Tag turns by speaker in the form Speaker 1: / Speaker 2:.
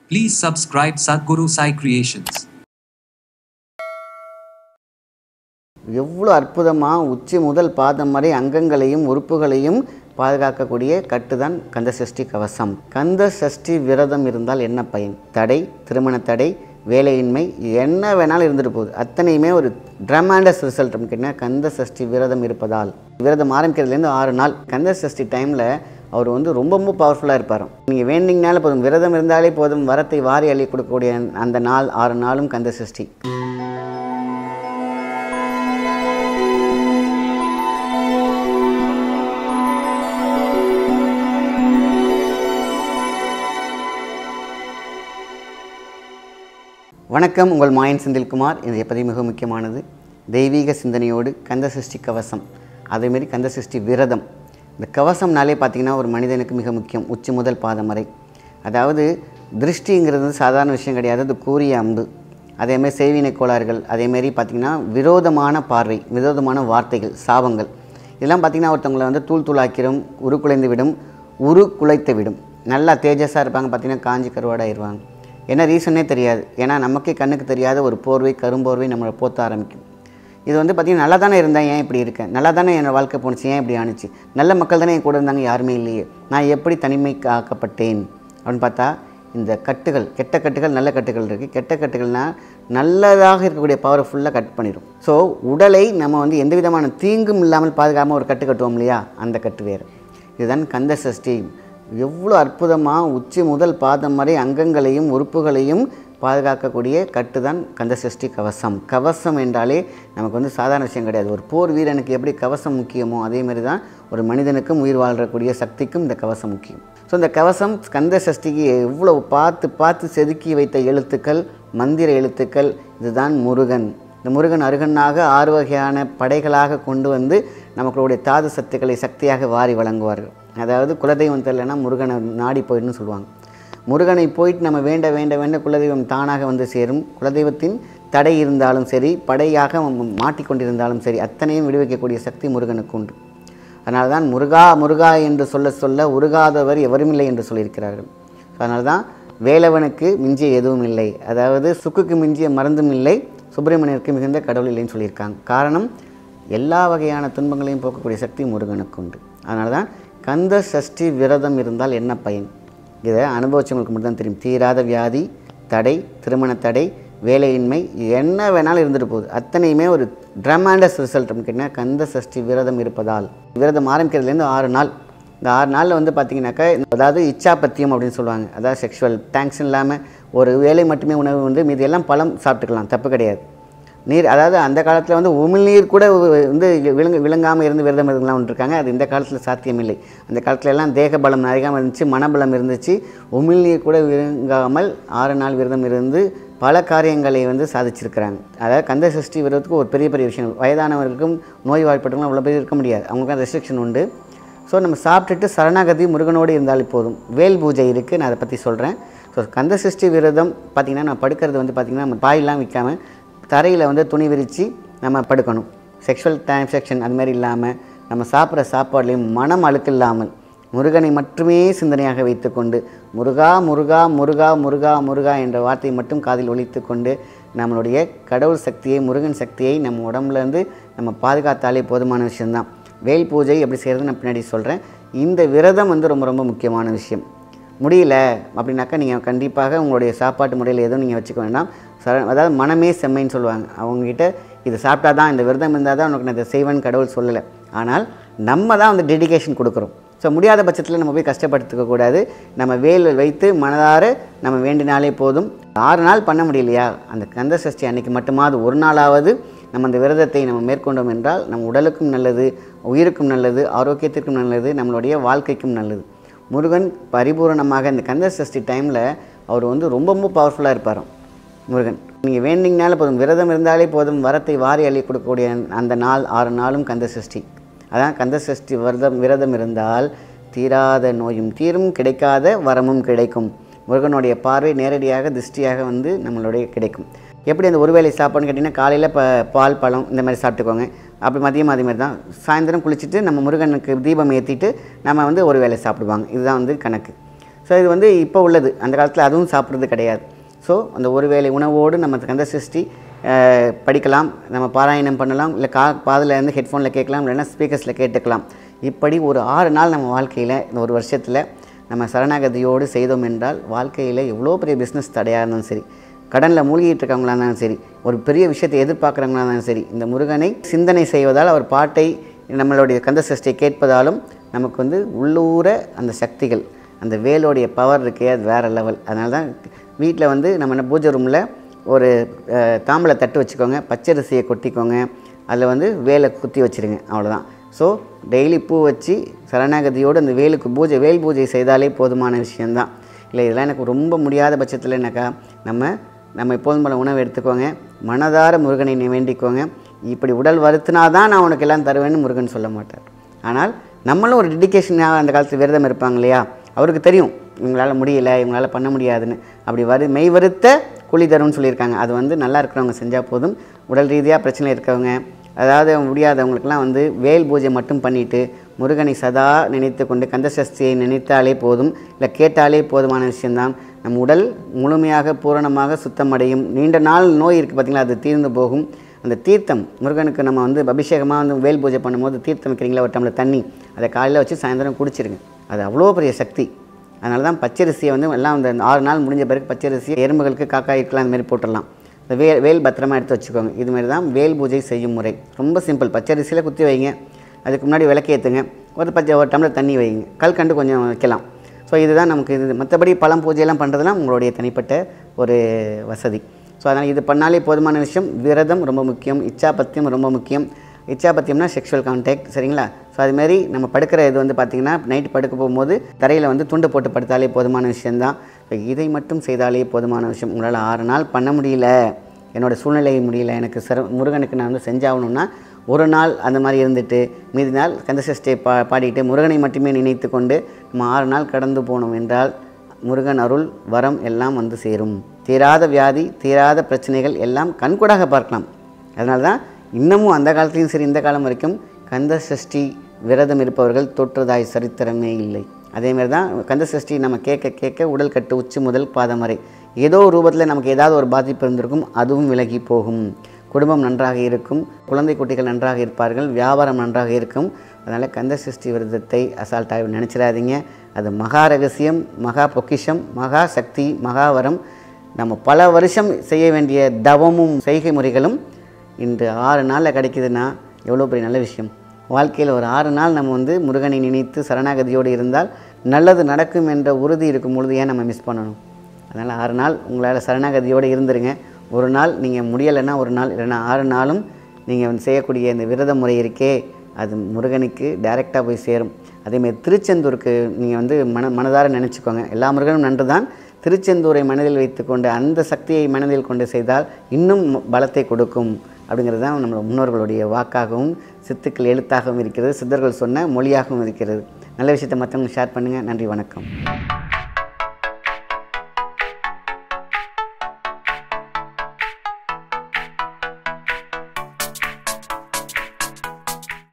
Speaker 1: Please subscribe Sadhguru Sai Creations.
Speaker 2: எவ்வளவு அற்புதமா உச்சி முதல் பாதம் வரை அங்கங்களையும் உறுப்புகளையும் பாதுகாக்கக்கூடிய கட்டுதான் கந்த சஷ்டி கவசம். கந்த சஷ்டி விரதம் இருந்தால் என்ன பயன்? தடை, திருமண தடை, வேலையின்மை, என்ன வேணாலும் இருந்துட்டு போகுது. அத்தனையுமே ஒரு ட்ரமாண்டஸ் ரிசல்ட் அப்படின்னா கந்த சஷ்டி விரதம் இருப்பதால். விரதம் ஆரம்பிக்கிறதுலேருந்து 6 நாள் கந்த சஷ்டி டைமில் அவர் ரொம்ப பவர்ஃபுல்லாக இருப்பார். நீங்கள் வேண்டிங்கனாலே போதும், விரதம் இருந்தாலே போதும், வரத்தை வாரி அள்ளி கொடுக்கக்கூடிய அந்த நாள் 6 நாளும் கந்த சஷ்டி. வணக்கம், உங்கள் mayansenthil குமார். இது பதிவு மிக முக்கியமானது. தெய்வீக சிந்தனையோடு கந்த சஷ்டி கவசம், அதேமாரி கந்த சஷ்டி விரதம். இந்த கவசம்னாலே பார்த்திங்கன்னா ஒரு மனிதனுக்கு மிக முக்கியம், உச்சி முதல் பாதம் வரை. அதாவது திருஷ்டிங்கிறது சாதாரண விஷயம் கிடையாது. அது கூரிய அம்பு, அதேமாதிரி செய்வினை கோளாறுகள், அதேமாரி பார்த்திங்கன்னா விரோதமான பார்வை, விரோதமான வார்த்தைகள், சாபங்கள், இதெல்லாம் பார்த்திங்கன்னா ஒருத்தவங்களை தூள் தூளாக்கிடும், உருக்குலைந்து விடும், உருக்குலைத்து விடும். நல்லா தேஜஸாக இருப்பாங்க, பார்த்திங்கன்னா காஞ்சி கருவாடாயிருவாங்க. என்ன ரீசனே தெரியாது. ஏன்னா நமக்கே கண்ணுக்கு தெரியாத ஒரு போர்வை, கரும்போர்வை நம்மளை போத்த ஆரம்பிக்கும். இது பார்த்திங்கன்னா நல்லா தானே இருந்தேன், ஏன் இப்படி இருக்கேன்? நல்லா தானே என்னோடய வாழ்க்கை போணுச்சு, ஏன் இப்படி ஆணுச்சு? நல்ல மக்கள் தானே என் கூட இருந்தாங்க, யாருமே இல்லையே, நான் எப்படி தனிமை காக்கப்பட்டேன் அப்படின்னு பார்த்தா, இந்த கட்டுகள், கெட்ட கட்டுகள், நல்ல கட்டுகள் இருக்குது. கெட்ட கட்டுகள்னால் நல்லதாக இருக்கக்கூடிய பவரை ஃபுல்லாக கட் பண்ணிடும். ஸோ உடலை நம்ம எந்த விதமான தீங்கும் இல்லாமல் பாதுகாமல் ஒரு கட்டு கட்டுவோம் இல்லையா, அந்த கட்டு வேறு. இதுதான் கந்த சஷ்டி. எவ்வளோ அற்புதமாக உச்சி முதல் பாதம் வரை அங்கங்களையும் உறுப்புகளையும் பாதுகாக்கக்கூடிய கட்டு தான் கந்த சஷ்டி கவசம். கவசம் என்றாலே நமக்கு சாதாரண விஷயம் கிடையாது. ஒரு போர் வீரனுக்கு எப்படி கவசம் முக்கியமோ அதேமாரி தான் ஒரு மனிதனுக்கும் உயிர் வாழ்கிறக்கூடிய சக்திக்கும் இந்த கவசம் முக்கியம். ஸோ இந்த கவசம் கந்த சஷ்டிக்கு எவ்வளோ பார்த்து செதுக்கி வைத்த எழுத்துக்கள், மந்திர எழுத்துக்கள். இதுதான் முருகன். இந்த முருகன் அருகனாக 6 வகையான படைகளாக கொண்டு நமக்களுடைய தாது சத்துக்களை சக்தியாக வாரி வழங்குவார்கள். அதாவது குலதெய்வம் தெரியலன்னா முருகனை நாடி போயிடுன்னு சொல்லுவாங்க. முருகனை போயிட்டு நம்ம வேண்ட வேண்ட வேண்ட குலதெய்வம் தானாக சேரும். குலதெய்வத்தின் தடை இருந்தாலும் சரி, படையாக மாட்டிக்கொண்டிருந்தாலும் சரி, அத்தனையும் விடுவிக்கக்கூடிய சக்தி முருகனுக்கு உண்டு. அதனால தான் முருகா முருகா என்று சொல்ல உருகாதவர் எவருமில்லை என்று சொல்லியிருக்கிறார்கள். அதனால தான் வேலவனுக்கு மிஞ்சிய எதுவும் இல்லை, அதாவது சுக்குக்கு மிஞ்சிய மருந்தும் இல்லை, சுப்பிரமணியருக்கு மிகுந்த கடவுள் இல்லைன்னு சொல்லியிருக்காங்க. காரணம், எல்லா வகையான துன்பங்களையும் போக்கக்கூடிய சக்தி முருகனுக்கு உண்டு. அதனால தான் கந்த சஷ்டி விரதம் இருந்தால் என்ன பயன்? இதை அனுபவிச்சவங்களுக்கு மட்டும் தான் தெரியும். தீராத வியாதி, தடை, திருமண தடை, வேலையின்மை, என்ன வேணாலும் இருந்துட்டு போகுது. அத்தனையுமே ஒரு ட்ரமாண்டஸ் ரிசல்ட் அப்படின்னா கந்த சஷ்டி விரதம் இருப்பதால். விரதம் ஆரம்பிக்கிறதுலேருந்து 6 நாள். இந்த 6 நாளில் பார்த்திங்கனாக்கா, அதாவது இச்சாபத்தியம் அப்படின்னு சொல்லுவாங்க. அதாவது செக்ஷுவல் டேங்க்ஷன் இல்லாமல் ஒரு வேலை மட்டுமே உணவு மீது எல்லாம் பழம் சாப்பிட்டுக்கலாம், தப்பு கிடையாது. நீர், அதாவது அந்த காலத்தில் உமிழ்நீர் கூட விளங்காமல் இருந்து விரதம் இருந்தெல்லாம் இருக்காங்க. அது இந்த காலத்தில் சாத்தியமில்லை. அந்த காலத்தில் எல்லாம் தேக பலம் அதிகமாக இருந்துச்சு, மனபலம் இருந்துச்சு. உமிழ்நீர் கூட விளங்காமல் 6 நாள் விரதம் இருந்து பல காரியங்களை சாதிச்சிருக்கிறாங்க. அதாவது கந்த சஷ்டி விரதத்துக்கு ஒரு பெரிய விஷயம். வயதானவர்களுக்கும் நோய் வாய்ப்பட்டவங்களும் அவ்வளோ பேர் இருக்க முடியாது, அவங்களுக்கு ரெஸ்ட்ரிக்ஷன் உண்டு. ஸோ நம்ம சாப்பிட்டுட்டு சரணாகதி முருகனோடு இருந்தாலே போதும். வேல் பூஜை இருக்குது, நான் அதை பற்றி சொல்கிறேன். ஸோ கந்த சஷ்டி விரதம் பார்த்திங்கன்னா, நான் படுக்கிறது பார்த்திங்கன்னா நம்ம பாயெல்லாம் வைக்காமல் தரையில் துணி விரித்து நம்ம படுக்கணும். செக்ஷுவல் டிரான்சாக்ஷன் அது மாதிரி இல்லாமல், நம்ம சாப்பிட்ற சாப்பாடுலேயும் மனம் அழுக்கு இல்லாமல் முருகனை மட்டுமே சிந்தனையாக வைத்துக்கொண்டு முருகா முருகா முருகா முருகா முருகா என்ற வார்த்தையை மட்டும் காதில் ஒலித்து கொண்டு நம்மளுடைய கடவுள் சக்தியை, முருகன் சக்தியை நம்ம உடம்புலேருந்து நம்ம பாதுகாத்தாலே போதுமான விஷயந்தான். வேல் பூஜை எப்படி செய்கிறது நான் பின்னாடி சொல்கிறேன். இந்த விரதம் ரொம்ப முக்கியமான விஷயம். முடியல அப்படின்னாக்கா நீங்கள் கண்டிப்பாக உங்களுடைய சாப்பாட்டு முறையில் எதுவும் நீங்கள் வச்சுக்க வேண்டாம். அதாவது மனமே செம்மைன்னு சொல்லுவாங்க. அவங்ககிட்ட இது சாப்பிட்டா தான், இந்த விரதம் இருந்தால் தான் உனக்கு நான் இதை செய்வேன்னு கடவுள் சொல்லலை. ஆனால் நம்ம தான் டெடிகேஷன் கொடுக்குறோம். ஸோ முடியாத பட்சத்தில் நம்ம போய் கஷ்டப்படுத்திக்கக்கூடாது. நம்ம வேல் வைத்து மனதார நம்ம வேண்டினாலே போதும். 6 நாள் பண்ண முடியலையா, அந்த கந்த சஷ்டி அன்றைக்கி மட்டுமாவது ஒரு நாளாவது நம்ம அந்த விரதத்தை நம்ம மேற்கொண்டோம் என்றால் நம்ம உடலுக்கும் நல்லது, உயிருக்கும் நல்லது, ஆரோக்கியத்திற்கும் நல்லது, நம்மளுடைய வாழ்க்கைக்கும் நல்லது. முருகன் பரிபூரணமாக இந்த கந்த சஷ்டி டைமில் அவர் ரொம்ப பவர்ஃபுல்லாக இருப்பார் முருகன். நீங்கள் வேண்டிங்கனாலே போதும், விரதம் இருந்தாலே போதும், வரத்தை வாரி அள்ளி கொடுக்கக்கூடிய அந்த நாள் 6 நாளும் கந்த சஷ்டி. அதான் கந்த சஷ்டி விரதம் இருந்தால் தீராத நோயும் தீரும், கிடைக்காத வரமும் கிடைக்கும். முருகனுடைய பார்வை நேரடியாக திருஷ்டியாக நம்மளுடைய கிடைக்கும். எப்படி அந்த ஒரு வேளை சாப்பாடுன்னு கேட்டிங்கன்னா, காலையில் பால், பழம் இந்த மாதிரி சாப்பிட்டுக்கோங்க. அப்படி மதியம் அதே மாதிரி தான். சாயந்தரம் குளிச்சுட்டு நம்ம முருகனுக்கு தீபம் ஏற்றிட்டு நம்ம ஒரு வேளை சாப்பிடுவாங்க. இதுதான் கணக்கு. ஸோ இது வந்து இப்போ உள்ளது, அந்த காலத்தில் அதுவும் சாப்பிட்றது கிடையாது. ஸோ அந்த ஒரு வேளை உணவோடு நம்ம கந்த சஷ்டி படிக்கலாம், நம்ம பாராயணம் பண்ணலாம், இல்லை காதில் இருந்து ஹெட்ஃபோனில் கேட்கலாம், இல்லைன்னா ஸ்பீக்கர்ஸில் கேட்டுக்கலாம். இப்படி ஒரு 6 நாள் நம்ம வாழ்க்கையில் இந்த ஒரு வருஷத்தில் நம்ம சரணாகதியோடு செய்தோம் என்றால் வாழ்க்கையில் எவ்வளோ பெரிய பிஸ்னஸ் தடையாக இருந்தாலும் சரி, கடனில் மூழ்கிட்டு இருக்கவங்களா இருந்தாலும் சரி, ஒரு பெரிய விஷயத்தை எதிர்பார்க்குறவங்களா இருந்தாலும் சரி, இந்த முருகனை சிந்தனை செய்வதால் அவர் பாட்டை நம்மளுடைய கந்த சஷ்டியை கேட்பதாலும் நமக்கு வந்து உள்ளூர அந்த சக்திகள், அந்த வேலோடைய பவர் இருக்கே, அது வேறு லெவல். அதனால தான் வீட்டில் வந்து நம்ம பூஜை ரூமில் ஒரு தாம்பளை தட்டு வச்சுக்கோங்க, பச்சரிசியை கொட்டிக்கோங்க, அதில் வந்து வேலை குத்தி வச்சுருங்க, அவ்வளோதான். ஸோ டெய்லி பூ வச்சு சரணாகதியோடு அந்த வேலுக்கு வேல் பூஜை செய்தாலே போதுமான விஷயந்தான். இல்லை இதெல்லாம் எனக்கு ரொம்ப முடியாத பட்சத்தில் என்னக்கா நம்ம எப்போதும் போல உணவு எடுத்துக்கோங்க, மனதார முருகனை வேண்டிக்கோங்க. இப்படி உடல் வருத்தினா தான் நான் உனக்கு எல்லாம் தருவேன்னு முருகன் சொல்ல மாட்டார். ஆனால் நம்மளும் ஒரு டெடிக்கேஷனாக அந்த காலத்தில் விரதம் இருப்பாங்க இல்லையா, அவருக்கு தெரியும் இவங்களால் முடியலை, இவங்களால் பண்ண முடியாதுன்னு. அப்படி மெய் வருத்த கூலி தரும்னு சொல்லியிருக்காங்க. அது வந்து நல்லா இருக்கிறவங்க செஞ்சால் போதும். உடல் ரீதியாக பிரச்சனை இருக்கவங்க, அதாவது முடியாதவங்களுக்கெல்லாம் வந்து வேல் பூஜை மட்டும் பண்ணிவிட்டு முருகனை சதா நினைத்து கொண்டு கந்த சஷ்டியை நினைத்தாலே போதும், இல்லை கேட்டாலே போதுமான விஷயந்தான். நம் உடல் முழுமையாக பூரணமாக சுத்தமடையும். நீண்ட நாள் நோய் இருக்குது பார்த்திங்களா, அது தீர்ந்து போகும். அந்த தீர்த்தம் முருகனுக்கு நம்ம வந்து அபிஷேகமாக வந்து வேல் பூஜை பண்ணும்போது தீர்த்தம் வைக்கிறீங்களா, ஒரு டம்ளர் தண்ணி, அதை காலையில் வச்சு சாயந்தரம் குடிச்சிருங்க. அது அவ்வளோ பெரிய சக்தி. அதனால தான் பச்சரிசியை வந்து எல்லாம் அந்த 6 நாள் முடிஞ்ச பிறகு பச்சரிசியை எறும்புகளுக்கு காக்காய்க்கெலாம் அந்த மாதிரி போட்டுடலாம். இந்த வேல் பத்திரமா எடுத்து வச்சுக்கோங்க. இதுமாரி தான் வேல் பூஜை செய்யும் முறை. ரொம்ப சிம்பிள். பச்சரிசியில் குத்தி வைங்க, அதுக்கு முன்னாடி விளக்கேற்றுங்க, ஒரு டம்ளர் தண்ணி வைங்க, கல்கண்டு கொஞ்சம் வைக்கலாம். ஸோ இதுதான் நமக்கு இது. மற்றபடி பழம் பூஜையெல்லாம் பண்ணுறதுலாம் உங்களுடைய தனிப்பட்ட ஒரு வசதி. ஸோ அதனால் இது பண்ணாலே போதுமான விஷயம். விரதம் ரொம்ப முக்கியம், இச்சாபத்தியம் ரொம்ப முக்கியம். இச்சாபத்தியம்னா செக்ஷுவல் கான்டாக்ட், சரிங்களா? ஸோ அதுமாரி நம்ம படுக்கிற இது வந்து பார்த்திங்கன்னா நைட்டு படுக்க போகும்போது தரையில் வந்து துண்டு போட்டு படுத்தாலே போதுமான விஷயந்தான். ஸோ இதை மட்டும் செய்தாலே போதுமான விஷயம். உங்களால் 6 நாள் பண்ண முடியல, என்னோடய சூழ்நிலை முடியல, எனக்கு முருகனுக்கு நான் வந்து செஞ்சாகணும்னா ஒரு நாள் அந்த மாதிரி இருந்துட்டு மீதி நாள் கந்த சஷ்டியை பாடிட்டு முருகனை மட்டுமே நினைத்து கொண்டு நம்ம 6 நாள் கடந்து போனோம் என்றால் முருகன் அருள் வரம் எல்லாம் வந்து சேரும். தீராத வியாதி, தீராத பிரச்சனைகள் எல்லாம் கண்கூடாக பார்க்கலாம். அதனால தான் இன்னமும் அந்த காலத்துலேயும் சரி இந்த காலம் வரைக்கும் கந்த சஷ்டி விரதம் இருப்பவர்கள் தோற்றதாய் சரித்திரமே இல்லை. அதேமாதிரி தான் கந்த சஷ்டி நம்ம கேட்க உடல் கட்டு உச்சி முதல் பாதம் வரை ஏதோ ரூபத்தில் நமக்கு ஏதாவது ஒரு பாதிப்பு இருந்திருக்கும், அதுவும் விலகி போகும். குடும்பம் நன்றாக இருக்கும், குழந்தை குட்டிகள் நன்றாக இருப்பார்கள், வியாபாரம் நன்றாக இருக்கும். அதனால் கந்த சஷ்டி விரதத்தை அசால்ட்டாக நினச்சிடாதீங்க. அது மகா ரகசியம், மகா பொக்கிஷம், மகா சக்தி, மகாவரம். நம்ம பல வருஷம் செய்ய வேண்டிய தவமும் செய்கை முறைகளும் இன்று 6 நாளில் கிடைக்குதுன்னா எவ்வளோ பெரிய நல்ல விஷயம். வாழ்க்கையில் ஒரு 6 நாள் நம்ம வந்து முருகனை நினைத்து சரணாகதியோடு இருந்தால் நல்லது நடக்கும் என்ற உறுதி இருக்கும் பொழுது ஏன் நம்ம மிஸ் பண்ணணும்? அதனால் 6 நாள் உங்களால் சரணாகதியோடு இருந்துருங்க. ஒரு நாள் நீங்கள் முடியலைன்னா ஒரு நாள், இல்லைன்னா 6 நாளும் நீங்கள் வந்து செய்யக்கூடிய இந்த விரத முறை இருக்கே, அது முருகனுக்கு டைரெக்டாக போய் சேரும். அதேமாதிரி திருச்செந்தூருக்கு நீங்கள் வந்து மனதார நினச்சிக்கோங்க. எல்லா முருகனும் நன்று தான். திருச்செந்தூரை மனதில் வைத்துக்கொண்டு அந்த சக்தியை மனதில் கொண்டு செய்தால் இன்னும் பலத்தை கொடுக்கும். அப்படிங்கிறது தான் நம்ம முன்னோர்களுடைய வாக்காகவும் சித்துக்கள் எழுத்தாகவும் இருக்கிறது, சித்தர்கள் சொன்ன மொழியாகவும் இருக்கிறது. நல்ல விஷயத்தை மற்றவங்க ஷேர் பண்ணுங்கள். நன்றி, வணக்கம்.